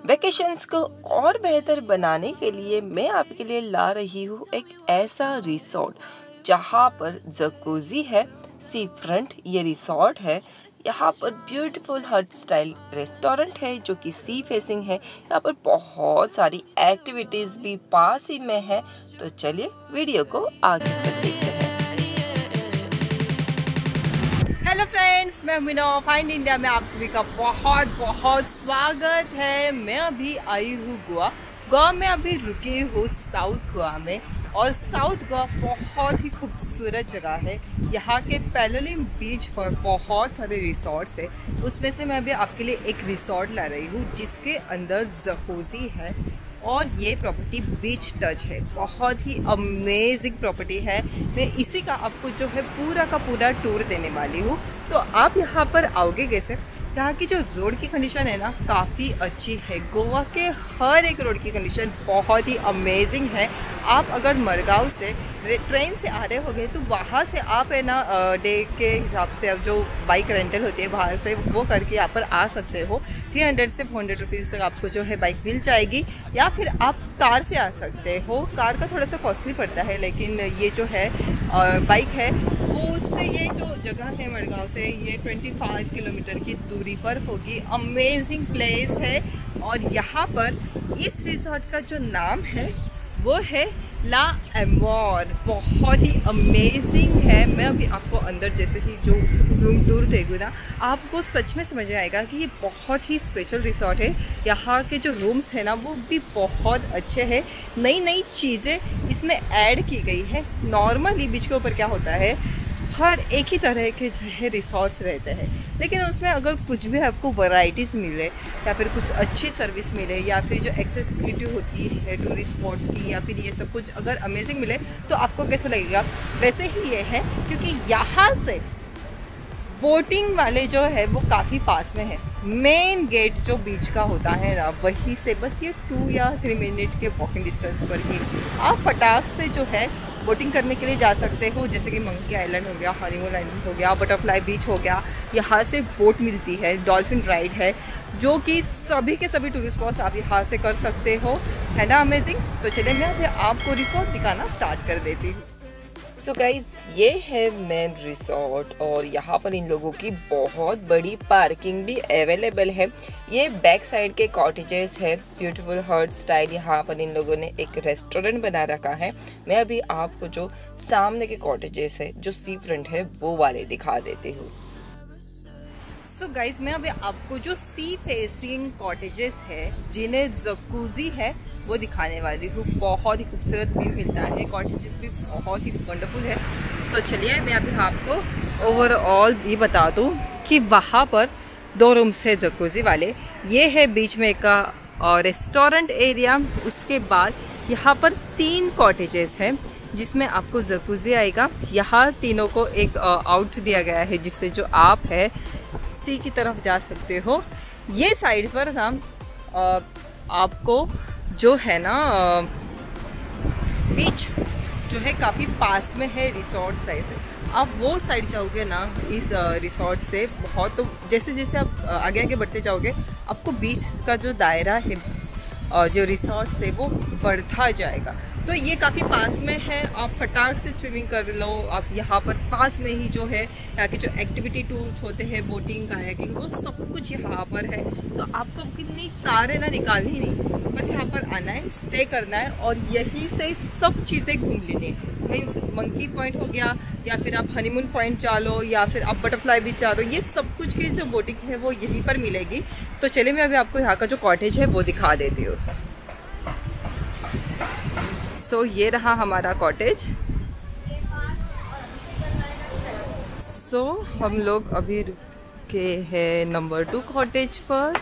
Vacations को और बेहतर बनाने के लिए मैं आपके लिए ला रही हूँ एक ऐसा रिसोर्ट जहाँ पर जकूजी है, सी फ्रंट ये रिसोर्ट है। यहाँ पर ब्यूटीफुल हट स्टाइल रेस्टोरेंट है जो कि सी फेसिंग है। यहाँ पर बहुत सारी एक्टिविटीज़ भी पास ही में है। तो चलिए वीडियो को आगे तक देखते हैं। हेलो फ्रेंड्स, मैं मीना फाइंड इंडिया में आप सभी का बहुत बहुत स्वागत है। मैं अभी आई हूँ गोवा में अभी रुकी हूँ साउथ गोवा में। और साउथ गोवा बहुत ही खूबसूरत जगह है। यहाँ के पैलोलिम बीच पर बहुत सारे रिसोर्ट्स है। उसमें से मैं अभी आपके लिए एक रिसोर्ट ला रही हूँ जिसके अंदर जकूजी है और ये प्रॉपर्टी बीच टच है। बहुत ही अमेजिंग प्रॉपर्टी है। मैं इसी का आपको जो है पूरा का पूरा टूर देने वाली हूँ। तो आप यहाँ पर आओगे कैसे? यहाँ की जो रोड की कंडीशन है ना, काफ़ी अच्छी है। गोवा के हर एक रोड की कंडीशन बहुत ही अमेजिंग है। आप अगर मडगांव से ट्रेन से आ रहे होगे तो वहाँ से आप है ना डे के हिसाब से अब जो बाइक रेंटल होती है वहाँ से वो करके यहाँ पर आ सकते हो। 300 से 400 रुपीज़ तक आपको जो है बाइक मिल जाएगी। या फिर आप कार से आ सकते हो। कार का थोड़ा सा कॉस्टली पड़ता है, लेकिन ये जो है बाइक है वो उससे ये जो जगह है मडगांव से ये 25 किलोमीटर की दूरी पर होगी। अमेजिंग प्लेस है। और यहाँ पर इस रिसोर्ट का जो नाम है वो है ला एमोर। बहुत ही अमेजिंग है। मैं अभी आपको अंदर जैसे ही जो रूम टूर देगी ना, आपको सच में समझ आएगा कि ये बहुत ही स्पेशल रिसोर्ट है। यहाँ के जो रूम्स है ना वो भी बहुत अच्छे हैं। नई नई चीज़ें इसमें ऐड की गई है। नॉर्मली बीच के ऊपर क्या होता है, हर एक ही तरह के जो है रिसोर्ट्स रहते हैं, लेकिन उसमें अगर कुछ भी आपको वैरायटीज़ मिले या फिर कुछ अच्छी सर्विस मिले या फिर जो एक्सेसिबिलिटी होती है टूरिस्ट स्पॉट्स की या फिर ये सब कुछ अगर अमेजिंग मिले तो आपको कैसा लगेगा। वैसे ही ये है, क्योंकि यहाँ से बोटिंग वाले जो है वो काफ़ी पास में है। मेन गेट जो बीच का होता है ना, वहीं से बस ये 2 या 3 मिनट के वॉकिंग डिस्टेंस पर ही आप फटाक से जो है बोटिंग करने के लिए जा सकते हो। जैसे कि मंकी आइलैंड हो गया, हनीमून आइलैंड हो गया, बटरफ्लाई बीच हो गया। यहाँ से बोट मिलती है, डॉल्फिन राइड है, जो कि सभी के सभी टूरिस्ट स्पॉट्स आप यहाँ से कर सकते हो। है ना अमेजिंग। तो चलिए मैं अभी आपको रिसोर्ट दिखाना स्टार्ट कर देती हूँ। सो गाइज, ये है मेन रिसोर्ट और यहाँ पर इन लोगों की बहुत बड़ी पार्किंग भी अवेलेबल है। ये बैक साइड के कॉटेजेस है, ब्यूटीफुल हट स्टाइल। यहाँ पर इन लोगों ने एक रेस्टोरेंट बना रखा है। मैं अभी आपको जो सामने के कॉटेजेस है जो सी फ्रंट है वो वाले दिखा देती हूँ। सो गाइज, मैं अभी आपको जो सी फेसिंग कॉटेजेस है जिन्हें जकूजी है वो दिखाने वाली हूँ। बहुत ही खूबसूरत व्यू मिलता है, कॉटेजेस भी बहुत ही वंडरफुल है। तो चलिए मैं अभी आपको ओवरऑल ये बता दूँ कि वहाँ पर 2 रूम्स है जकूजी वाले। ये है बीच में का रेस्टोरेंट एरिया। उसके बाद यहाँ पर 3 कॉटेजेस हैं जिसमें आपको जकूजी आएगा। यहाँ तीनों को एक आउट दिया गया है जिससे जो आप है सी की तरफ जा सकते हो। ये साइड पर ना आपको जो है ना बीच जो है काफ़ी पास में है रिसोर्ट साइड से। आप वो साइड जाओगे ना इस रिसोर्ट से बहुत, तो जैसे जैसे आप आगे आगे बढ़ते जाओगे आपको बीच का जो दायरा है जो रिसोर्ट से वो बढ़ता जाएगा। तो ये काफ़ी पास में है। आप फटाक से स्विमिंग कर लो। आप यहाँ पर पास में ही जो है यहाँ के जो एक्टिविटी टूल्स होते हैं, बोटिंग, कायाकिंग, वो सब कुछ यहाँ पर है। तो आपको कितनी कारें ना निकालनी नहीं, बस यहाँ पर आना है, स्टे करना है और यहीं से सब चीज़ें घूम लेनी है। मीन्स मंकी पॉइंट हो गया या फिर आप हनीमून पॉइंट जा लो या फिर आप बटरफ्लाई बीच जा लो। ये सब कुछ की जो बोटिंग है वो यहीं पर मिलेगी। तो चलिए मैं अभी आपको यहाँ का जो कॉटेज है वो दिखा देती हूँ। तो ये रहा हमारा कॉटेज। सो हम लोग अभी रुके हैं नंबर 2 कॉटेज पर।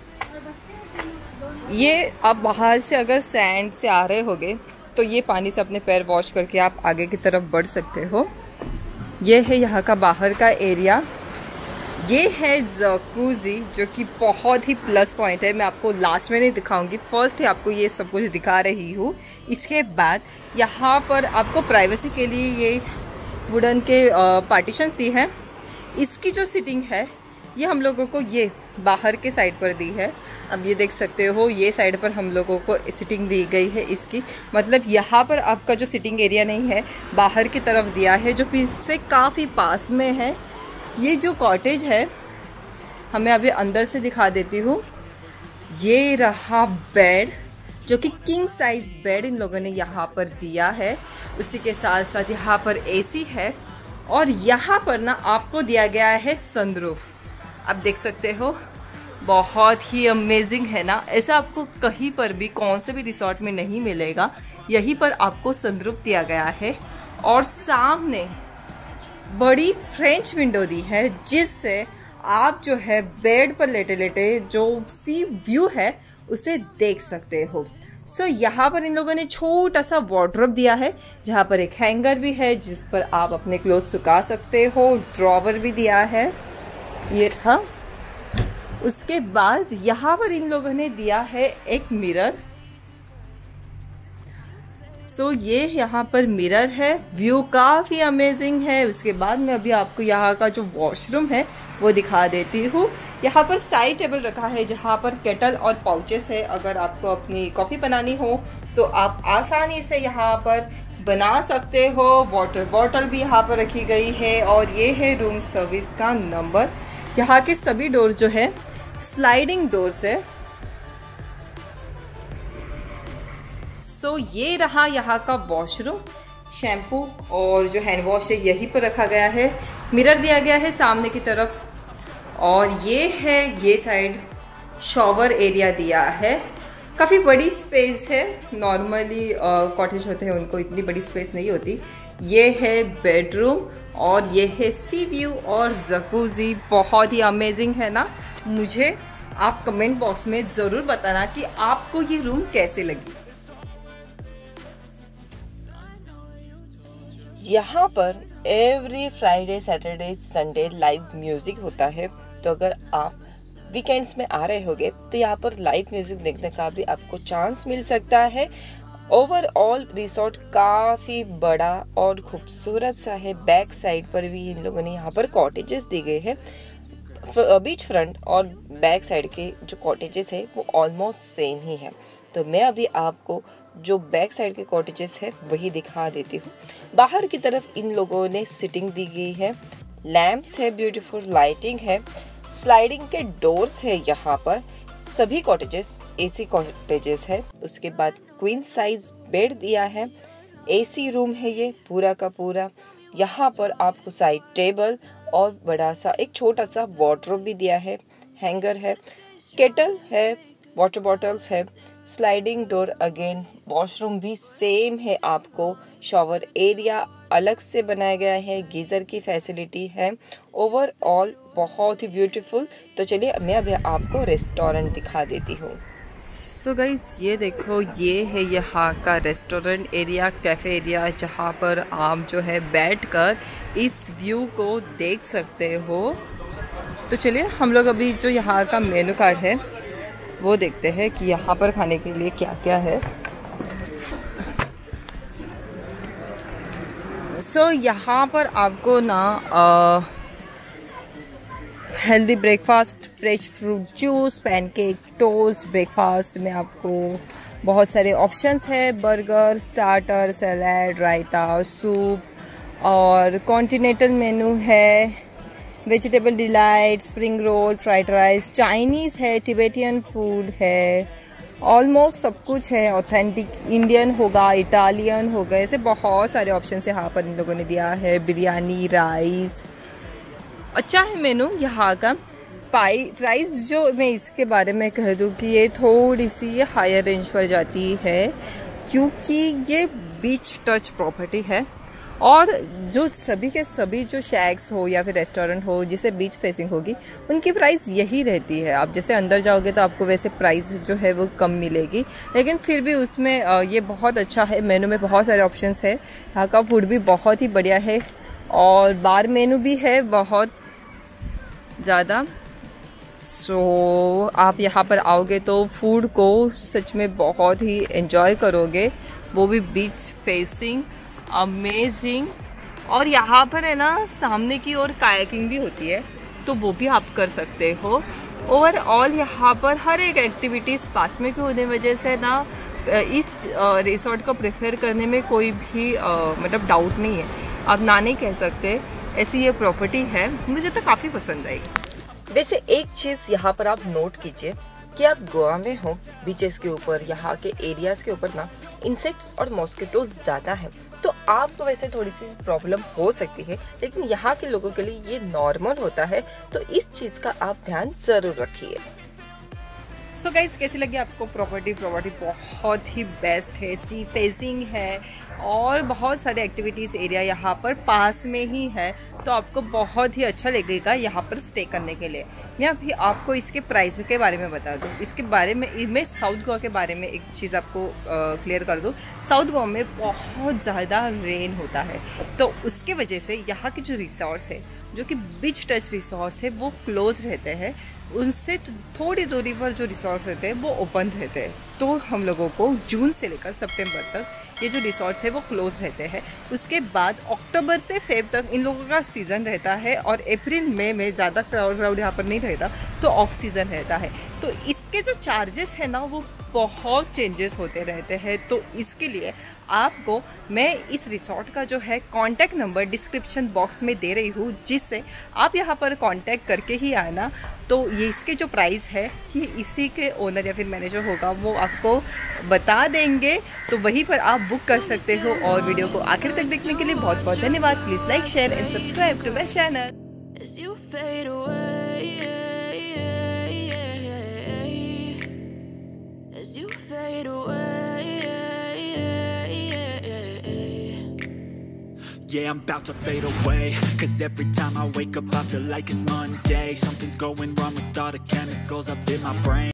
ये आप बाहर से अगर सैंड से आ रहे होगे तो ये पानी से अपने पैर वॉश करके आप आगे की तरफ बढ़ सकते हो। ये है यहाँ का बाहर का एरिया। ये है जकूजी जो कि बहुत ही प्लस पॉइंट है। मैं आपको लास्ट में नहीं दिखाऊंगी, फर्स्ट ही आपको ये सब कुछ दिखा रही हूँ। इसके बाद यहाँ पर आपको प्राइवेसी के लिए ये वुडन के पार्टीशंस दी हैं। इसकी जो सिटिंग है ये हम लोगों को ये बाहर के साइड पर दी है। अब ये देख सकते हो, ये साइड पर हम लोगों को सिटिंग दी गई है इसकी, मतलब यहाँ पर आपका जो सिटिंग एरिया नहीं है, बाहर की तरफ दिया है, जो पीस से काफ़ी पास में है। ये जो कॉटेज है, हमें अभी अंदर से दिखा देती हूँ। ये रहा बेड, जो कि किंग साइज बेड इन लोगों ने यहाँ पर दिया है। उसी के साथ साथ यहाँ पर एसी है और यहाँ पर ना आपको दिया गया है सनरूफ। आप देख सकते हो, बहुत ही अमेजिंग है ना। ऐसा आपको कहीं पर भी, कौन से भी रिसोर्ट में नहीं मिलेगा। यहीं पर आपको सनरूफ दिया गया है और सामने बड़ी फ्रेंच विंडो दी है, जिससे आप जो है बेड पर लेटे लेटे जो सी व्यू है उसे देख सकते हो। सो यहाँ पर इन लोगों ने छोटा सा वार्डरोब दिया है, जहाँ पर एक हैंगर भी है जिस पर आप अपने क्लोथ सुखा सकते हो। ड्रॉवर भी दिया है, ये रहा। उसके बाद यहाँ पर इन लोगों ने दिया है एक मिरर। सो ये यहाँ पर मिरर है, व्यू काफी अमेजिंग है। उसके बाद में अभी आपको यहाँ का जो वॉशरूम है वो दिखा देती हूँ। यहाँ पर साइड टेबल रखा है, जहाँ पर केटल और पाउचेस है। अगर आपको अपनी कॉफी बनानी हो तो आप आसानी से यहाँ पर बना सकते हो। वाटर बॉटल भी यहाँ पर रखी गई है और ये है रूम सर्विस का नंबर। यहाँ के सभी डोर जो है स्लाइडिंग डोर्स है। सो ये रहा यहाँ का वॉशरूम। शैम्पू और जो हैंड वॉश है यहीं पर रखा गया है। मिरर दिया गया है सामने की तरफ और ये है, ये साइड शॉवर एरिया दिया है। काफ़ी बड़ी स्पेस है। नॉर्मली कॉटेज होते हैं उनको इतनी बड़ी स्पेस नहीं होती। ये है बेडरूम और ये है सी व्यू और जकूजी। बहुत ही अमेजिंग है ना। मुझे आप कमेंट बॉक्स में ज़रूर बताना कि आपको ये रूम कैसे लगी। यहाँ पर every Friday, Saturday, Sunday live music होता है। तो अगर आप वीकेंड्स में आ रहे होगे तो यहाँ पर लाइव म्यूजिक देखने का भी आपको चांस मिल सकता है। ओवरऑल रिसोर्ट काफ़ी बड़ा और खूबसूरत सा है। बैक साइड पर भी इन लोगों ने यहाँ पर कॉटेजेस दी गए हैं। बीच फ्रंट और बैक साइड के जो कॉटेजेस है वो ऑलमोस्ट सेम ही है। तो मैं अभी आपको जो बैक साइड के कॉटेजेस है वही दिखा देती हूँ। बाहर की तरफ इन लोगों ने सिटिंग दी गई है, लैंप्स है, ब्यूटीफुल लाइटिंग है, स्लाइडिंग के डोर्स है। यहाँ पर सभी कॉटेजेस एसी कॉटेजेस है। उसके बाद क्वीन साइज बेड दिया है, एसी रूम है ये पूरा का पूरा। यहाँ पर आपको साइड टेबल और बड़ा सा एक छोटा सा वार्डरोब भी दिया है, हैंगर है, केटल है, वाटर बॉटल्स है, स्लाइडिंग डोर अगेन। वॉशरूम भी सेम है, आपको शॉवर एरिया अलग से बनाया गया है, गीज़र की फैसिलिटी है। ओवरऑल बहुत ही ब्यूटीफुल। तो चलिए मैं अभी आपको रेस्टोरेंट दिखा देती हूँ। सो गाइस ये देखो, ये है यहाँ का रेस्टोरेंट एरिया, कैफ़े एरिया, जहाँ पर आप जो है बैठकर इस व्यू को देख सकते हो। तो चलिए हम लोग अभी जो यहाँ का मेनू कार्ड है वो देखते हैं कि यहाँ पर खाने के लिए क्या क्या है। सो यहाँ पर आपको ना healthy breakfast, fresh fruit juice, pancake, toast, breakfast में आपको बहुत सारे ऑप्शंस है। Burger, starter, salad, raita, soup और कॉन्टिनेंटल मेनू है। Vegetable delight, spring roll, fried rice, Chinese है, तिबेटियन फूड है, ऑलमोस्ट सब कुछ है। ऑथेंटिक इंडियन होगा, इटालियन होगा, ऐसे बहुत सारे ऑप्शन यहाँ पर इन लोगों ने दिया है। बिरयानी, राइस, अच्छा है मेनू यहाँ का। प्राइस जो मैं इसके बारे में कह दूँ कि ये थोड़ी सी हायर रेंज पर जाती है, क्योंकि ये बीच टच प्रॉपर्टी है और जो सभी के सभी जो शैक्स हो या फिर रेस्टोरेंट हो जिसे बीच फेसिंग होगी, उनकी प्राइस यही रहती है। आप जैसे अंदर जाओगे तो आपको वैसे प्राइस जो है वो कम मिलेगी, लेकिन फिर भी उसमें ये बहुत अच्छा है। मेनू में बहुत सारे ऑप्शंस है। यहाँ का फूड भी बहुत ही बढ़िया है और बार मेनू भी है बहुत ज़्यादा। सो आप यहाँ पर आओगे तो फूड को सच में बहुत ही एंजॉय करोगे, वो भी बीच फेसिंग, अमेजिंग। और यहाँ पर है ना सामने की ओर कायाकिंग भी होती है, तो वो भी आप कर सकते हो। ओवरऑल यहाँ पर हर एक एक्टिविटीज़ पास में भी होने वजह से ना इस रिसोर्ट को प्रेफर करने में कोई भी मतलब डाउट नहीं है, आप ना नहीं कह सकते, ऐसी ये प्रॉपर्टी है, मुझे तो काफ़ी पसंद आई। वैसे एक चीज़ यहाँ पर आप नोट कीजिए कि आप गोवा में हो, बीचेस के ऊपर, यहाँ के एरियाज़ के ऊपर ना इंसेक्ट्स और मॉस्किटोज ज़्यादा हैं, तो आपको वैसे थोड़ी सी प्रॉब्लम हो सकती है, लेकिन यहाँ के लोगों के लिए ये नॉर्मल होता है, तो इस चीज़ का आप ध्यान ज़रूर रखिए। सो गाइस, कैसी लगी आपको प्रॉपर्टी? बहुत ही बेस्ट है, सी फेसिंग है और बहुत सारे एक्टिविटीज़ एरिया यहाँ पर पास में ही है, तो आपको बहुत ही अच्छा लगेगा यहाँ पर स्टे करने के लिए। मैं अभी आपको इसके प्राइस के बारे में बता दूँ, इसके बारे में मैं साउथ गोवा के बारे में एक चीज़ आपको क्लियर कर दूँ। साउथ गोवा में बहुत ज़्यादा रेन होता है, तो उसके वजह से यहाँ के जो रिसोर्ट्स है, जो कि बीच टच रिसोर्ट्स है, वो क्लोज रहते हैं, उनसे थोड़ी दूरी पर जो रिसोर्ट्स रहते हैं वो ओपन रहते हैं। तो हम लोगों को जून से लेकर सितंबर तक ये जो रिसोर्ट्स है वो क्लोज रहते हैं। उसके बाद अक्टूबर से फेब तक इन लोगों का सीज़न रहता है, और अप्रैल मई में ज़्यादा क्राउड यहाँ पर नहीं रहता, तो ऑफ सीज़न रहता है। तो इसके जो चार्जेस है ना वो बहुत चेंजेस होते रहते हैं, तो इसके लिए आपको मैं इस रिसोर्ट का जो है कॉन्टैक्ट नंबर डिस्क्रिप्शन बॉक्स में दे रही हूँ, जिससे आप यहाँ पर कॉन्टैक्ट करके ही आना। तो ये इसके जो प्राइस है कि इसी के ओनर या फिर मैनेजर होगा वो आपको बता देंगे, तो वहीं पर आप बुक कर सकते हो। और वीडियो को आखिर तक देखने के लिए बहुत बहुत धन्यवाद। Please like, share and subscribe to my channel. Yeah, I'm about to fade away, 'cause every time I wake up I feel like it's Monday. Something's going wrong with all the chemicals up in my brain.